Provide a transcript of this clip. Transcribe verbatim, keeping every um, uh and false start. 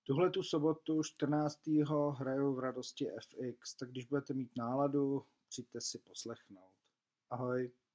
Tuhletu sobotu čtrnáctého hraju v Radosti F X, tak když budete mít náladu, přijďte si poslechnout. Ahoj.